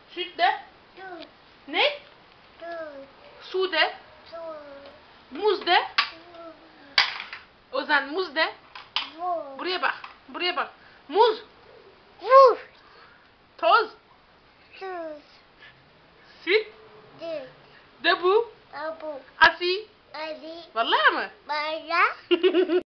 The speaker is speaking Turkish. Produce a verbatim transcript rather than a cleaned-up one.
Süt de. Süt. Ne? Süt. Su de. Süt. Muz de. Ozan muz de. Vur. Buraya bak. Buraya bak. Muz. Vur. Toz. Süt. Süt. Süt. Debu. Abu. Asi. Ali. Vallahi mı? Baya.